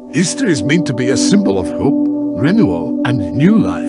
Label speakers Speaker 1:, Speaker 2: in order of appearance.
Speaker 1: Easter is meant to be a symbol of hope, renewal, and new life.